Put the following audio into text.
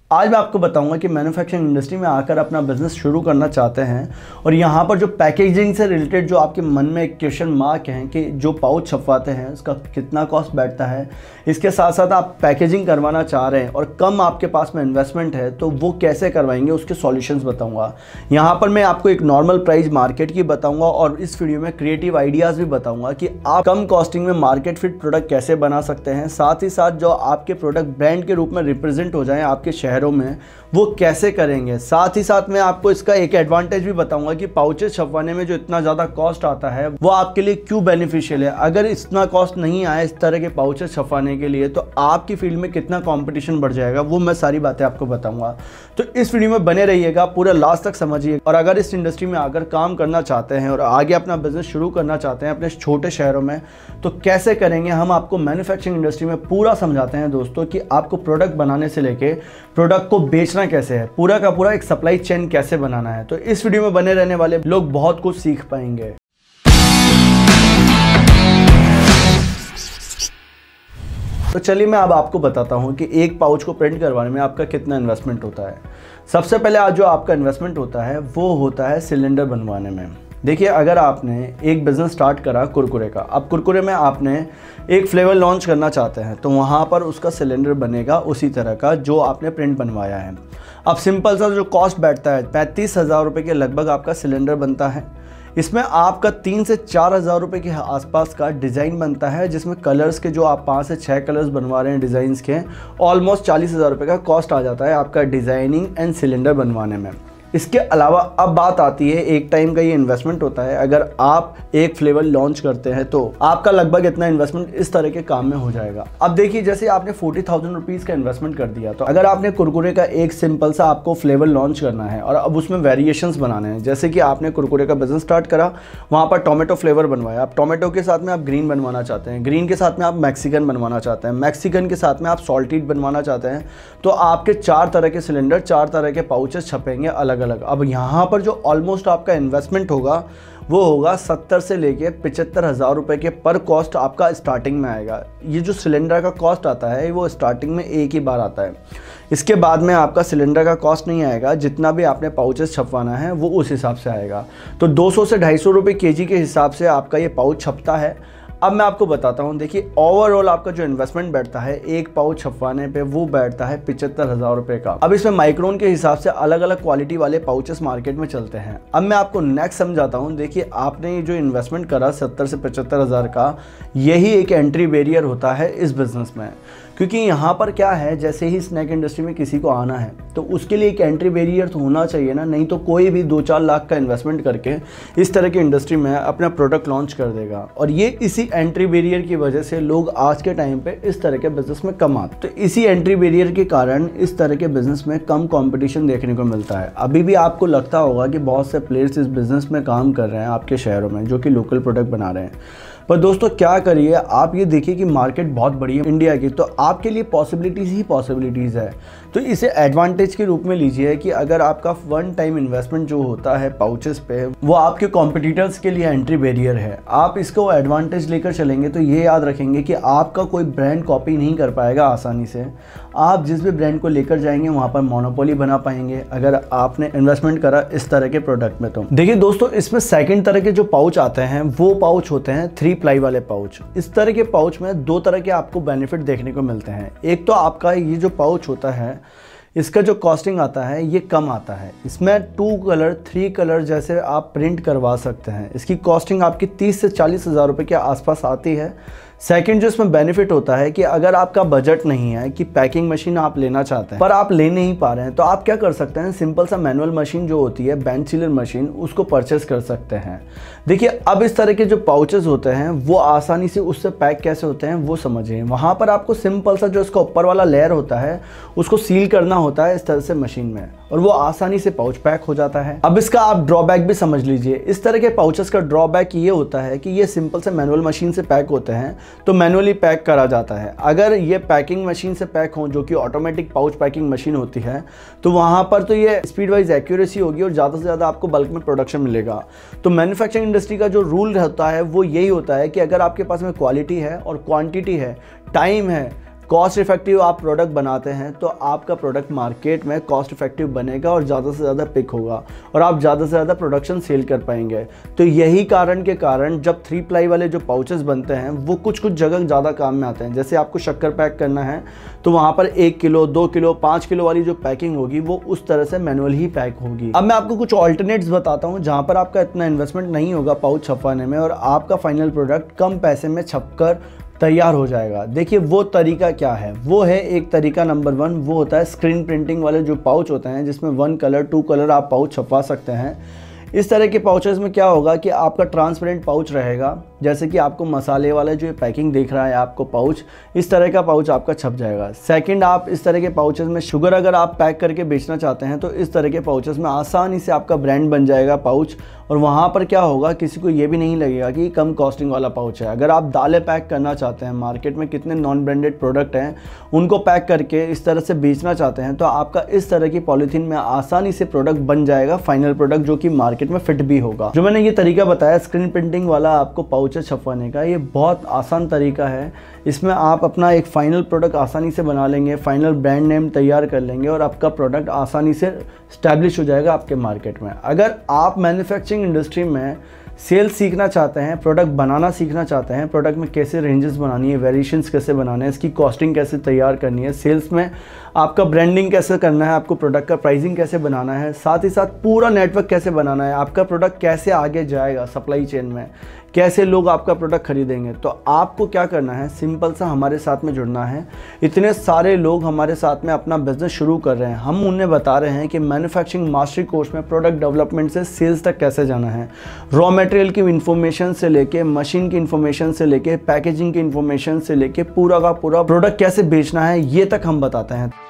आज मैं आपको बताऊंगा कि मैन्युफैक्चरिंग इंडस्ट्री में आकर अपना बिजनेस शुरू करना चाहते हैं और यहाँ पर जो पैकेजिंग से रिलेटेड जो आपके मन में एक क्वेश्चन मार्क हैं कि जो पाउच छपवाते हैं उसका कितना कॉस्ट बैठता है, इसके साथ साथ आप पैकेजिंग करवाना चाह रहे हैं और कम आपके पास में इन्वेस्टमेंट है तो वो कैसे करवाएंगे, उसके सॉल्यूशंस बताऊंगा। यहाँ पर मैं आपको एक नॉर्मल प्राइस मार्केट की बताऊंगा और इस वीडियो में क्रिएटिव आइडियाज़ भी बताऊंगा कि आप कम कॉस्टिंग में मार्केट फिट प्रोडक्ट कैसे बना सकते हैं, साथ ही साथ जो आपके प्रोडक्ट ब्रांड के रूप में रिप्रेजेंट हो जाएं आपके शहरों में वो कैसे करेंगे। साथ ही साथ मैं आपको इसका एक एडवांटेज भी बताऊंगा कि पाउचेस छपवाने में जो इतना ज़्यादा कॉस्ट आता है वो आपके लिए क्यों बेनिफिशियल है। अगर इतना कॉस्ट नहीं आए इस तरह के पाउचेस छपवाने के लिए तो आपकी फील्ड में कितना कंपटीशन बढ़ जाएगा, वो मैं सारी बातें आपको बताऊंगा। तो इस वीडियो में बने रहिएगा, पूरा लास्ट तक समझिए। और अगर इस इंडस्ट्री में आकर काम करना चाहते हैं और आगे अपना बिजनेस शुरू करना चाहते हैं अपने छोटे शहरों में, तो कैसे करेंगे हम आपको मैन्युफैक्चरिंग इंडस्ट्री में पूरा समझाते हैं दोस्तों कि आपको प्रोडक्ट बनाने से लेके प्रोडक्ट को बेचना कैसे है, पूरा का पूरा एक सप्लाई चेन कैसे बनाना है। तो इस वीडियो में बने रहने वाले लोग बहुत कुछ सीख पाएंगे। तो चलिए मैं अब आपको बताता हूं कि एक पाउच को प्रिंट करवाने में आपका कितना इन्वेस्टमेंट होता है। सबसे पहले आज जो आपका इन्वेस्टमेंट होता है वो होता है सिलेंडर बनवाने में। देखिए, अगर आपने एक बिज़नेस स्टार्ट करा कुरकुरे का, अब कुरकुरे में आपने एक फ्लेवर लॉन्च करना चाहते हैं तो वहाँ पर उसका सिलेंडर बनेगा उसी तरह का जो आपने प्रिंट बनवाया है। अब सिंपल सा जो कॉस्ट बैठता है 35,000 रुपये के लगभग आपका सिलेंडर बनता है। इसमें आपका 3 से 4,000 रुपये के आसपास का डिज़ाइन बनता है, जिसमें कलर्स के जो आप 5 से 6 कलर्स बनवा रहे हैं डिज़ाइंस के, ऑलमोस्ट 40,000 रुपये का कॉस्ट आ जाता है आपका डिज़ाइनिंग एंड सिलेंडर बनवाने में। इसके अलावा अब बात आती है एक टाइम का ये इन्वेस्टमेंट होता है। अगर आप एक फ्लेवर लॉन्च करते हैं तो आपका लगभग इतना इन्वेस्टमेंट इस तरह के काम में हो जाएगा। अब देखिए, जैसे आपने 40,000 रुपीज़ का इन्वेस्टमेंट कर दिया, तो अगर आपने कुरकुरे का एक सिंपल सा आपको फ्लेवर लॉन्च करना है और अब उसमें वेरिएशंस बनाने हैं, जैसे कि आपने कुरकुरे का बिजनेस स्टार्ट करा, वहाँ पर टोमेटो फ्लेवर बनवाया, आप टोमेटो के साथ में आप ग्रीन बनवाना चाहते हैं, ग्रीन के साथ में आप मैक्सिकन बनवाना चाहते हैं, मैक्सिकन के साथ में आप सॉल्टेड बनवाना चाहते हैं, तो आपके 4 तरह के सिलेंडर, 4 तरह के पाउचेस छपेंगे अलग अलग। अब यहाँ पर जो ऑलमोस्ट आपका इन्वेस्टमेंट होगा वो होगा 70 से लेके 75,000 रुपये के पर कॉस्ट आपका स्टार्टिंग में आएगा। ये जो सिलेंडर का कॉस्ट आता है वो स्टार्टिंग में एक ही बार आता है, इसके बाद में आपका सिलेंडर का कॉस्ट नहीं आएगा। जितना भी आपने पाउचेस छपवाना है वो उस हिसाब से आएगा। तो 200 से 250 रुपये केजी के हिसाब से आपका ये पाउच छपता है। अब मैं आपको बताता हूँ, देखिए ओवरऑल आपका जो इन्वेस्टमेंट बैठता है एक पाउच छपवाने पे वो बैठता है 75,000 रुपये का। अब इसमें माइक्रोन के हिसाब से अलग अलग क्वालिटी वाले पाउचेस मार्केट में चलते हैं। अब मैं आपको नेक्स्ट समझाता हूँ। देखिए, आपने ये जो इन्वेस्टमेंट करा 70 से 75,000 का, यही एक एंट्री बैरियर होता है इस बिज़नेस में। क्योंकि यहाँ पर क्या है, जैसे ही स्नैक इंडस्ट्री में किसी को आना है तो उसके लिए एक एंट्री बैरियर तो होना चाहिए ना, नहीं तो कोई भी 2-4 लाख का इन्वेस्टमेंट करके इस तरह की इंडस्ट्री में अपना प्रोडक्ट लॉन्च कर देगा। और ये इसी एंट्री बैरियर की वजह से लोग आज के टाइम पे इस तरह के बिजनेस में कम आते। तो इसी एंट्री बैरियर के कारण इस तरह के बिजनेस में कम कॉम्पिटिशन देखने को मिलता है। अभी भी आपको लगता होगा कि बहुत से प्लेयर्स इस बिज़नेस में काम कर रहे हैं आपके शहरों में जो कि लोकल प्रोडक्ट बना रहे हैं, पर दोस्तों क्या करिए, आप ये देखिए कि मार्केट बहुत बड़ी है इंडिया की, तो आपके लिए पॉसिबिलिटीज़ ही पॉसिबिलिटीज़ है। तो इसे एडवांटेज के रूप में लीजिए कि अगर आपका वन टाइम इन्वेस्टमेंट जो होता है पाउचेस पे वो आपके कॉम्पिटिटर्स के लिए एंट्री बैरियर है, आप इसको एडवांटेज लेकर चलेंगे तो ये याद रखेंगे कि आपका कोई ब्रांड कॉपी नहीं कर पाएगा आसानी से। आप जिस भी ब्रांड को लेकर जाएंगे वहाँ पर मोनोपोली बना पाएंगे अगर आपने इन्वेस्टमेंट करा इस तरह के प्रोडक्ट में। तो देखिए दोस्तों, इसमें सेकेंड तरह के जो पाउच आते हैं वो पाउच होते हैं 3 प्लाई वाले पाउच। इस तरह के पाउच में 2 तरह के आपको बेनिफिट देखने को मिलते हैं। एक तो आपका ये जो पाउच होता है इसका जो कॉस्टिंग आता है ये कम आता है। इसमें 2 कलर 3 कलर जैसे आप प्रिंट करवा सकते हैं। इसकी कॉस्टिंग आपकी 30 से 40,000 रुपये के आसपास आती है। सेकंड जो इसमें बेनिफिट होता है कि अगर आपका बजट नहीं है कि पैकिंग मशीन आप लेना चाहते हैं पर आप ले नहीं पा रहे हैं, तो आप क्या कर सकते हैं, सिंपल सा मैनुअल मशीन जो होती है बेंच सीलर मशीन, उसको परचेस कर सकते हैं। देखिए, अब इस तरह के जो पाउचेस होते हैं वो आसानी से उससे पैक कैसे होते हैं वो समझिए। वहाँ पर आपको सिंपल सा जो इसका ऊपर वाला लेयर होता है उसको सील करना होता है इस तरह से मशीन में, और वो आसानी से पाउच पैक हो जाता है। अब इसका आप ड्रॉबैक भी समझ लीजिए। इस तरह के पाउचेस का ड्रॉबैक ये होता है कि ये सिंपल से मैनुअल मशीन से पैक होते हैं तो मैनुअली पैक करा जाता है। अगर ये पैकिंग मशीन से पैक हो जो कि ऑटोमेटिक पाउच पैकिंग मशीन होती है तो वहाँ पर तो ये स्पीड वाइज एक्यूरेसी होगी और ज़्यादा से ज़्यादा आपको बल्क में प्रोडक्शन मिलेगा। तो मैन्युफैक्चरिंग इंडस्ट्री का जो रूल होता है वो यही होता है कि अगर आपके पास में क्वालिटी है और क्वांटिटी है, टाइम है, कॉस्ट इफेक्टिव आप प्रोडक्ट बनाते हैं तो आपका प्रोडक्ट मार्केट में कॉस्ट इफेक्टिव बनेगा और ज़्यादा से ज़्यादा पिक होगा और आप ज़्यादा से ज़्यादा प्रोडक्शन सेल कर पाएंगे। तो यही कारण के कारण जब 3 प्लाई वाले जो पाउचेस बनते हैं वो कुछ जगह ज़्यादा काम में आते हैं। जैसे आपको शक्कर पैक करना है तो वहाँ पर 1 किलो 2 किलो 5 किलो वाली जो पैकिंग होगी वो उस तरह से मैनुअल ही पैक होगी। अब मैं आपको कुछ ऑल्टरनेट्स बताता हूँ जहाँ पर आपका इतना इन्वेस्टमेंट नहीं होगा पाउच छपवाने में और आपका फाइनल प्रोडक्ट कम पैसे में छपकर तैयार हो जाएगा। देखिए वो तरीका क्या है, वो है एक तरीका नंबर 1, वो होता है स्क्रीन प्रिंटिंग वाले जो पाउच होते हैं जिसमें 1 कलर 2 कलर आप पाउच छपवा सकते हैं। इस तरह के पाउचेस में क्या होगा कि आपका ट्रांसपेरेंट पाउच रहेगा, जैसे कि आपको मसाले वाला जो पैकिंग देख रहा है आपको पाउच, इस तरह का पाउच आपका छप जाएगा। सेकंड, आप इस तरह के पाउचेस में शुगर अगर आप पैक करके बेचना चाहते हैं तो इस तरह के पाउचेस में आसानी से आपका ब्रांड बन जाएगा पाउच, और वहाँ पर क्या होगा किसी को ये भी नहीं लगेगा कि कम कॉस्टिंग वाला पाउच है। अगर आप दालें पैक करना चाहते हैं, मार्केट में कितने नॉन ब्रांडेड प्रोडक्ट हैं उनको पैक करके इस तरह से बेचना चाहते हैं तो आपका इस तरह की पॉलीथीन में आसानी से प्रोडक्ट बन जाएगा, फाइनल प्रोडक्ट जो कि मार्केट में फिट भी होगा। जो मैंने ये तरीका बताया स्क्रीन प्रिंटिंग वाला आपको पाउचेस छपवाने का, ये बहुत आसान तरीका है। इसमें आप अपना एक फाइनल प्रोडक्ट आसानी से बना लेंगे, फाइनल ब्रांड नेम तैयार कर लेंगे और आपका प्रोडक्ट आसानी से स्टैब्लिश हो जाएगा आपके मार्केट में। अगर आप मैन्युफैक्चरिंग इंडस्ट्री में सेल्स सीखना चाहते हैं, प्रोडक्ट बनाना सीखना चाहते हैं, प्रोडक्ट में कैसे रेंजेस बनानी है, वेरिएशंस कैसे बनाने हैं, इसकी कॉस्टिंग कैसे तैयार करनी है, सेल्स में आपका ब्रांडिंग कैसे करना है, आपको प्रोडक्ट का प्राइसिंग कैसे बनाना है, साथ ही साथ पूरा नेटवर्क कैसे बनाना है, आपका प्रोडक्ट कैसे आगे जाएगा सप्लाई चेन में, कैसे लोग आपका प्रोडक्ट खरीदेंगे, तो आपको क्या करना है, सिंपल सा हमारे साथ में जुड़ना है। इतने सारे लोग हमारे साथ में अपना बिजनेस शुरू कर रहे हैं, हम उन्हें बता रहे हैं कि मैन्युफैक्चरिंग मास्टरी कोर्स में प्रोडक्ट डेवलपमेंट से सेल्स तक कैसे जाना है, रॉ मटेरियल की इन्फॉर्मेशन से लेके मशीन की इन्फॉर्मेशन से लेके पैकेजिंग की इन्फॉर्मेशन से लेके पूरा का पूरा प्रोडक्ट कैसे बेचना है ये तक हम बताते हैं।